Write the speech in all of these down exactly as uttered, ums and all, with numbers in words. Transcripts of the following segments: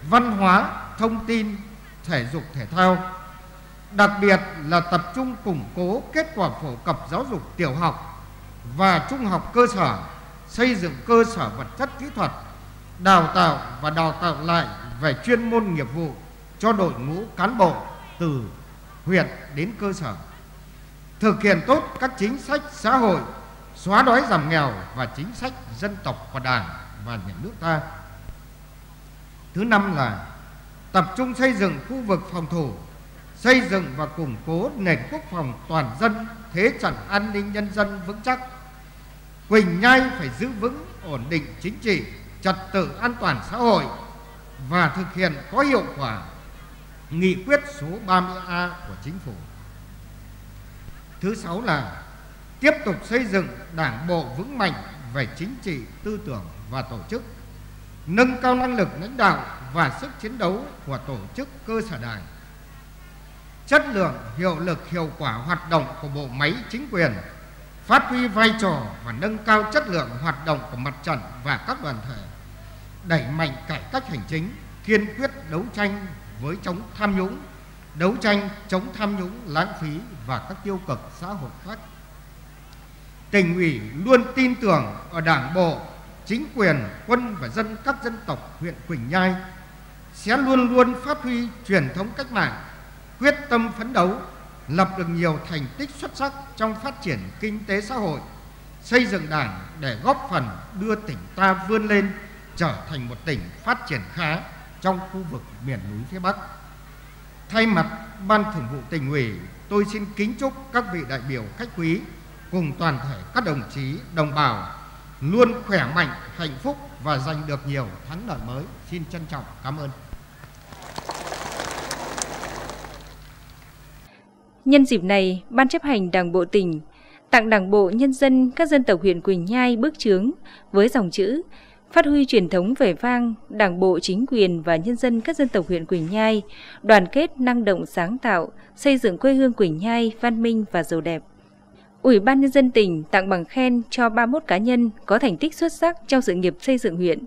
văn hóa, thông tin, thể dục thể thao. Đặc biệt là tập trung củng cố kết quả phổ cập giáo dục tiểu học và trung học cơ sở, xây dựng cơ sở vật chất kỹ thuật, đào tạo và đào tạo lại về chuyên môn nghiệp vụ cho đội ngũ cán bộ từ huyện đến cơ sở. Thực hiện tốt các chính sách xã hội, xóa đói giảm nghèo và chính sách dân tộc của Đảng và nhà nước ta. Thứ năm là tập trung xây dựng khu vực phòng thủ, xây dựng và củng cố nền quốc phòng toàn dân, thế trận an ninh nhân dân vững chắc. Quỳnh Nhai phải giữ vững ổn định chính trị, trật tự an toàn xã hội và thực hiện có hiệu quả nghị quyết số ba mươi A của Chính phủ. Thứ sáu là tiếp tục xây dựng Đảng bộ vững mạnh về chính trị, tư tưởng và tổ chức, nâng cao năng lực lãnh đạo và sức chiến đấu của tổ chức cơ sở Đảng, chất lượng, hiệu lực, hiệu quả hoạt động của bộ máy chính quyền, phát huy vai trò và nâng cao chất lượng hoạt động của mặt trận và các đoàn thể, đẩy mạnh cải cách hành chính, kiên quyết đấu tranh với chống tham nhũng, đấu tranh chống tham nhũng, lãng phí và các tiêu cực xã hội khác. Tỉnh ủy luôn tin tưởng ở Đảng bộ, chính quyền, quân và dân các dân tộc huyện Quỳnh Nhai sẽ luôn luôn phát huy truyền thống cách mạng, quyết tâm phấn đấu, lập được nhiều thành tích xuất sắc trong phát triển kinh tế xã hội, xây dựng Đảng để góp phần đưa tỉnh ta vươn lên trở thành một tỉnh phát triển khá trong khu vực miền núi phía Bắc. Thay mặt Ban Thường vụ Tỉnh ủy, tôi xin kính chúc các vị đại biểu khách quý cùng toàn thể các đồng chí, đồng bào luôn khỏe mạnh, hạnh phúc và giành được nhiều thắng lợi mới. Xin trân trọng cảm ơn. Nhân dịp này, Ban chấp hành Đảng bộ tỉnh tặng Đảng bộ nhân dân các dân tộc huyện Quỳnh Nhai bức chướng với dòng chữ phát huy truyền thống vẻ vang, Đảng bộ, chính quyền và nhân dân các dân tộc huyện Quỳnh Nhai đoàn kết, năng động, sáng tạo, xây dựng quê hương Quỳnh Nhai văn minh và giàu đẹp. Ủy ban Nhân dân tỉnh tặng bằng khen cho ba mươi mốt cá nhân có thành tích xuất sắc trong sự nghiệp xây dựng huyện.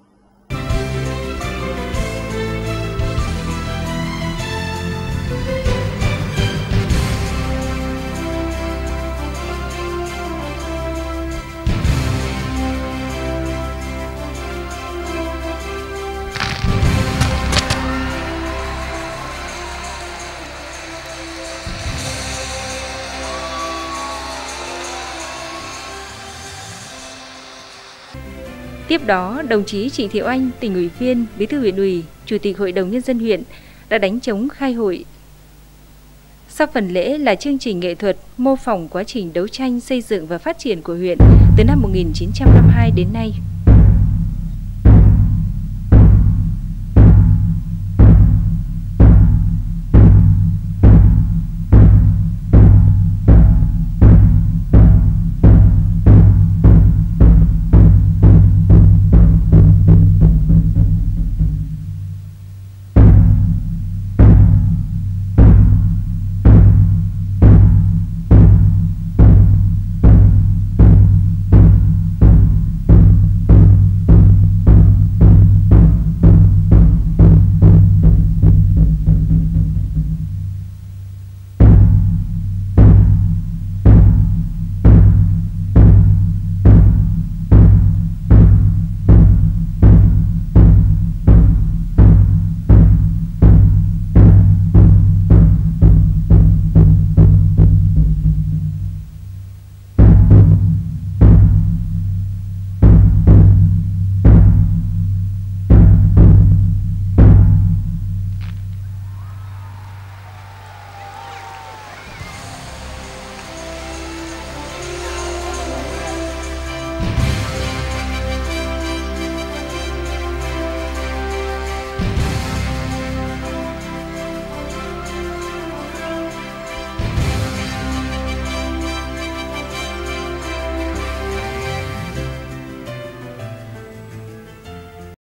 Tiếp đó, đồng chí Trịnh Thị Oanh, tỉnh ủy viên, bí thư huyện ủy, chủ tịch Hội đồng Nhân dân huyện đã đánh trống khai hội. Sau phần lễ là chương trình nghệ thuật mô phỏng quá trình đấu tranh xây dựng và phát triển của huyện từ năm một nghìn chín trăm năm mươi hai đến nay.